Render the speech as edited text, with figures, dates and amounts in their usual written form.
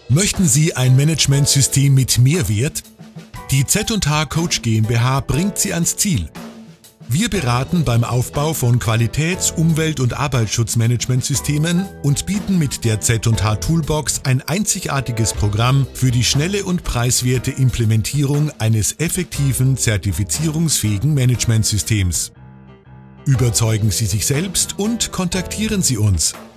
Möchten Sie ein Managementsystem mit Mehrwert? Die Z&H Coach GmbH bringt Sie ans Ziel. Wir beraten beim Aufbau von Qualitäts-, Umwelt- und Arbeitsschutzmanagementsystemen und bieten mit der Z&H Toolbox ein einzigartiges Programm für die schnelle und preiswerte Implementierung eines effektiven, zertifizierungsfähigen Managementsystems. Überzeugen Sie sich selbst und kontaktieren Sie uns.